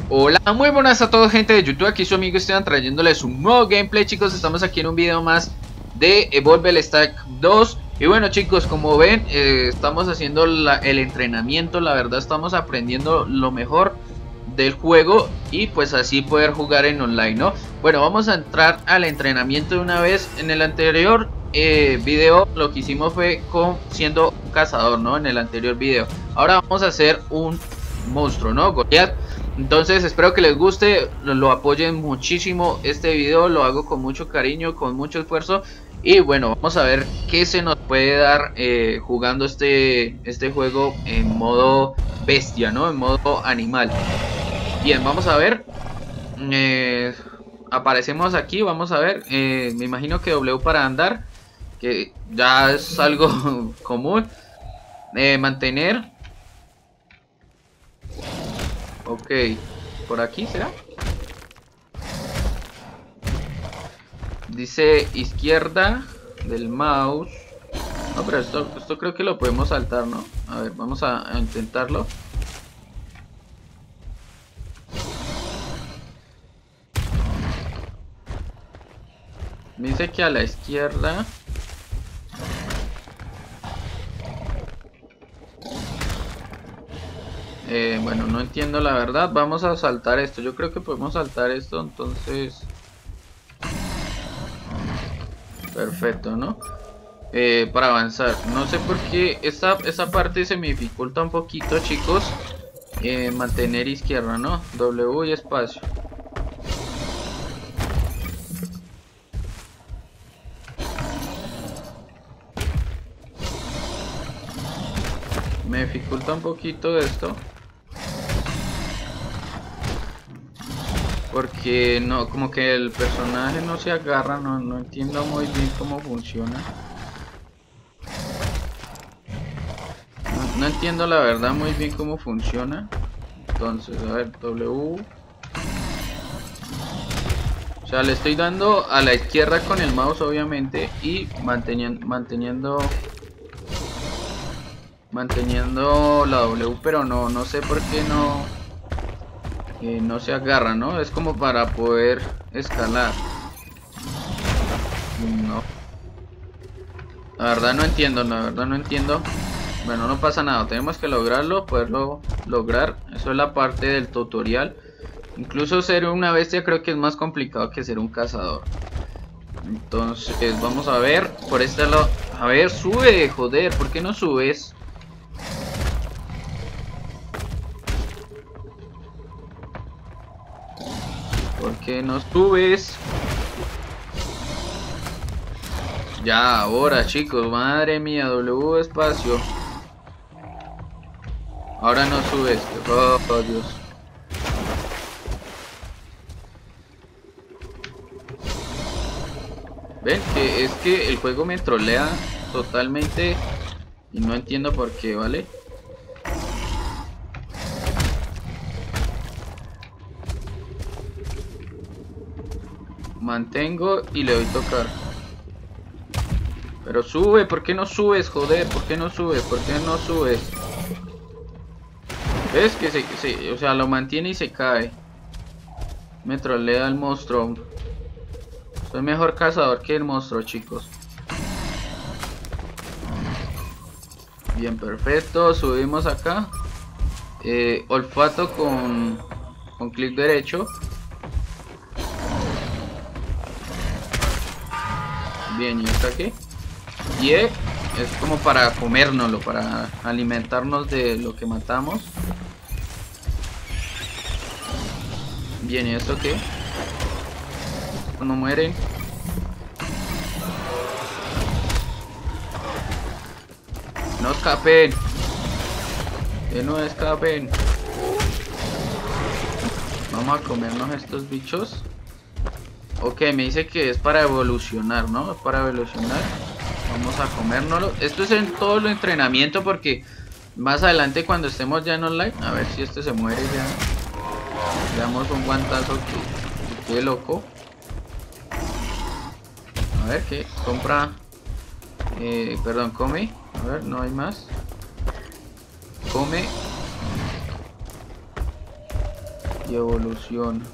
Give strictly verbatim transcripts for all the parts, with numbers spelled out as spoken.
Hola, muy buenas a todos, gente de YouTube. Aquí su amigo Esteban trayéndoles un nuevo gameplay. Chicos, estamos aquí en un video más de Evolve el Stack dos. Y bueno, chicos, como ven, eh, estamos haciendo la, el entrenamiento. La verdad, estamos aprendiendo lo mejor del juego y pues así poder jugar en online, ¿no? Bueno, vamos a entrar al entrenamiento de una vez. En el anterior eh, video lo que hicimos fue con siendo un cazador, ¿no? En el anterior video. Ahora vamos a hacer un monstruo, ¿no? Goliath. Entonces espero que les guste, lo, lo apoyen muchísimo este video, lo hago con mucho cariño, con mucho esfuerzo. Y bueno, vamos a ver qué se nos puede dar eh, jugando este, este juego en modo bestia, ¿no? En modo animal. Bien, vamos a ver. Eh, aparecemos aquí, vamos a ver. Eh, me imagino que W para andar, que ya es algo común. Eh, mantener. Ok, por aquí será. Dice izquierda del mouse. No, pero esto, esto creo que lo podemos saltar, ¿no? A ver, vamos a, a intentarlo. Me dice que a la izquierda. Eh, bueno, no entiendo la verdad. Vamos a saltar esto. Yo creo que podemos saltar esto, entonces. Perfecto, ¿no? Eh, para avanzar. No sé por qué esta, esta parte se me dificulta un poquito, chicos. Eh, mantener izquierda, ¿no? W y espacio. Me dificulta un poquito esto. Porque no, como que el personaje no se agarra, no, no entiendo muy bien cómo funciona. No, no entiendo la verdad muy bien cómo funciona. Entonces, a ver, W. O sea, le estoy dando a la izquierda con el mouse, obviamente, y manteniendo, manteniendo, manteniendo la W, pero no, no sé por qué no, eh, no se agarra, ¿no? Es como para poder escalar. No. La verdad no entiendo, la verdad no entiendo. Bueno, no pasa nada, tenemos que lograrlo, poderlo lograr. Eso es la parte del tutorial. Incluso ser una bestia creo que es más complicado que ser un cazador. Entonces, vamos a ver por este lado. A ver, sube, joder, ¿por qué no subes? ¿Por qué no subes? Ya, ahora, chicos, madre mía, W espacio. Ahora no subes, oh, oh Dios. Ven, que es que el juego me trolea totalmente y no entiendo por qué, ¿vale? Mantengo y le doy tocar. Pero sube, ¿por qué no subes? Joder, ¿por qué no subes? ¿Por qué no subes? ¿Ves? Que se, se, o sea, lo mantiene y se cae. Me trolea el monstruo. Soy mejor cazador que el monstruo, chicos. Bien, perfecto. Subimos acá. Eh, olfato con, con clic derecho. Bien, y está aquí. Y es como para comérnoslo, para alimentarnos de lo que matamos. Bien, ¿y esto qué? No mueren. No escapen. Que no escapen. Vamos a comernos estos bichos. Ok, me dice que es para evolucionar, ¿no? Es para evolucionar. Vamos a comérnoslo. Esto es en todo el entrenamiento porque más adelante cuando estemos ya en online, a ver si este se muere ya. Le damos un guantazo que, que quede loco. A ver, ¿qué? Compra. Eh, perdón, come. A ver, no hay más. Come. y evoluciona.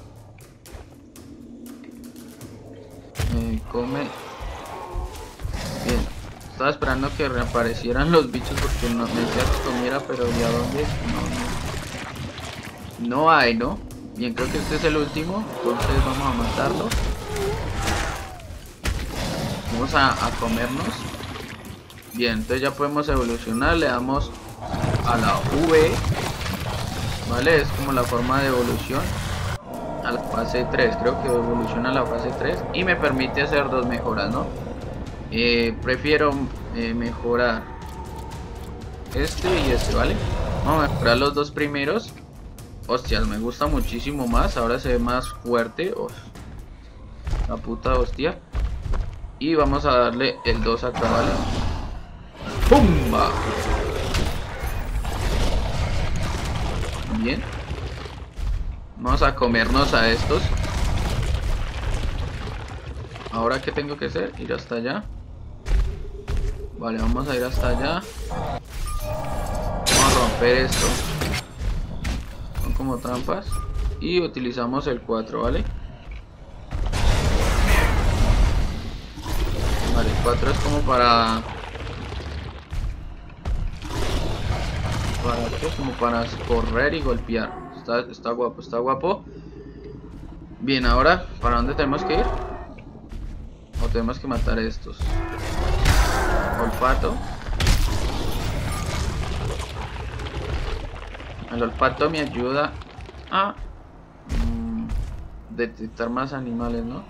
Eh, come. Bien. Estaba esperando que reaparecieran los bichos porque no me decía que comiera, pero ¿de a dónde? No, no. No hay, ¿no? Bien, creo que este es el último. Entonces vamos a matarlo. Vamos a, a comernos. Bien, entonces ya podemos evolucionar. Le damos a la V. Vale, es como la forma de evolución. A la fase tres, creo que evoluciona a la fase tres. Y me permite hacer dos mejoras, ¿no? Eh, prefiero eh, mejorar este y este, ¿vale? Vamos a mejorar los dos primeros. Hostias, me gusta muchísimo más. Ahora se ve más fuerte. Oh, la puta hostia. Y vamos a darle el dos acá, ¿vale? ¡Pumba! Bien. Vamos a comernos a estos. Ahora, ¿qué tengo que hacer? Ir hasta allá. Vale, vamos a ir hasta allá. Vamos a romper esto. Son como trampas. Y utilizamos el cuatro, ¿vale? Vale, el cuatro es como para... ¿Para qué? Como para correr y golpear. Está, está guapo, está guapo. Bien, ahora, ¿para dónde tenemos que ir? O tenemos que matar a estos. Olfato. El olfato me ayuda a mmm, detectar más animales, ¿no?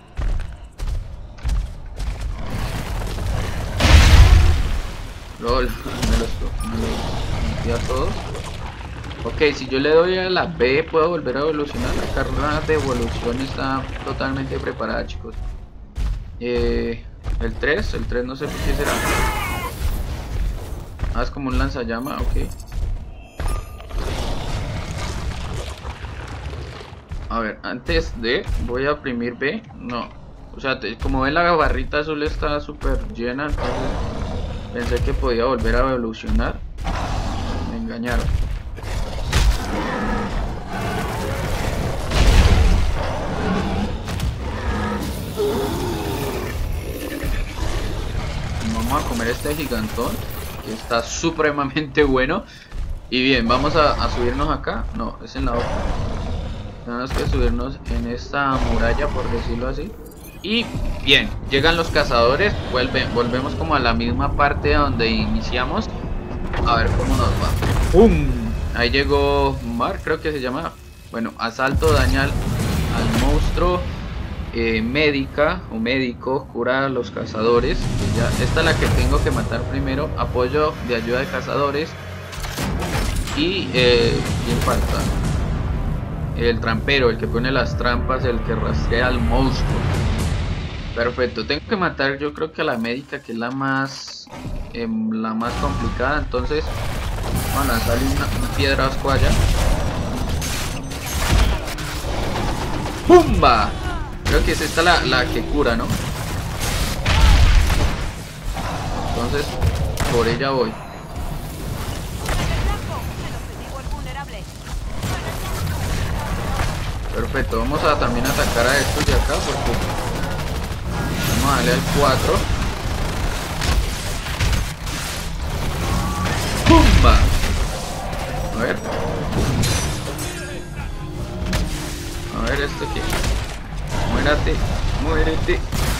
Lol, me los, me los metí a todos. Ok, si yo le doy a la B puedo volver a evolucionar. La carrera de evolución está totalmente preparada, chicos. Eh, el tres, el tres no sé por qué será. Ah, es como un lanzallama, ok. A ver, antes de... voy a oprimir B. No. O sea, te, como ven la barrita azul está súper llena. Entonces pensé que podía volver a evolucionar. Me engañaron. Vamos a comer este gigantón, que está supremamente bueno. Y bien, vamos a, a subirnos acá. No, es en la otra. Tenemos que subirnos en esta muralla, por decirlo así. Y bien, llegan los cazadores. Vuelven, volvemos como a la misma parte donde iniciamos. A ver cómo nos va. ¡Pum! Ahí llegó Mar, creo que se llama. Bueno, asalto, daña al, al monstruo. Eh, médica o médico, cura a los cazadores. Ya, esta es la que tengo que matar primero. Apoyo de ayuda de cazadores. Y eh, ¿quién falta? El trampero, el que pone las trampas, el que rastrea al monstruo. Perfecto, tengo que matar yo creo que a la médica, que es la más eh, la más complicada. Entonces van a salir una, una piedra asco allá. ¡Pumba! Creo que es esta la, la que cura, ¿no? Entonces, por ella voy. Perfecto, vamos a también atacar a estos de acá porque vamos a darle al cuatro. ¡Pumba! A ver. A ver este que... Muérate, muérete.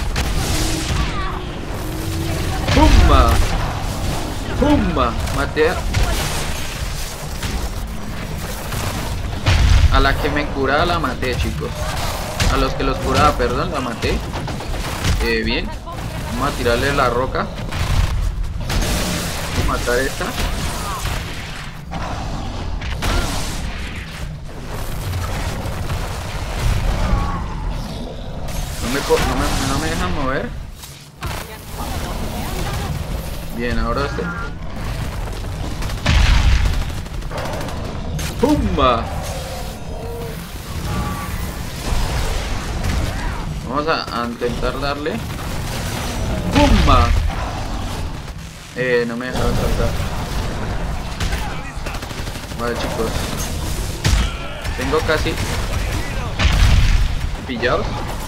¡Pumba! ¡Pumba! Maté a... a la que me curaba la maté, chicos. A los que los curaba, perdón, la maté. Eh, bien. Vamos a tirarle la roca. Vamos a matar esta. No me, no, me, no me dejan mover. Bien, ahora este. ¡Pumba! Vamos a, a intentar darle. ¡Pumba! Eh, no me dejaron saltar. Vale, chicos. Tengo casi pillados.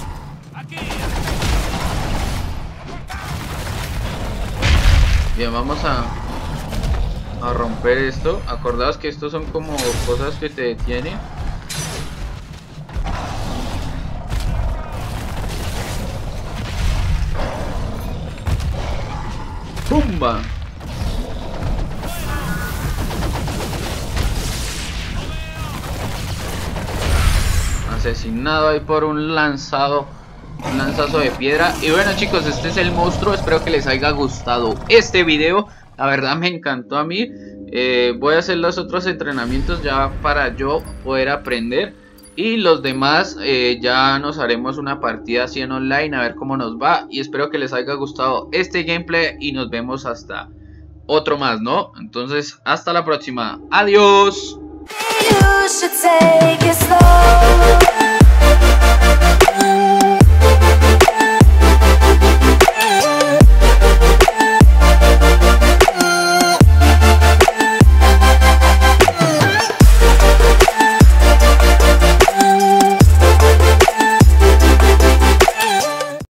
Bien, vamos a, a romper esto. Acordaos que estos son como cosas que te detienen. ¡Pumba! Asesinado ahí por un lanzado, un lanzazo de piedra. Y bueno chicos, este es el monstruo. Espero que les haya gustado este video. La verdad me encantó a mí. eh, Voy a hacer los otros entrenamientos ya para yo poder aprender. Y los demás eh, ya nos haremos una partida así en online, a ver cómo nos va. Y espero que les haya gustado este gameplay. Y nos vemos hasta otro más, ¿no? Entonces hasta la próxima. Adiós. You should take it slow.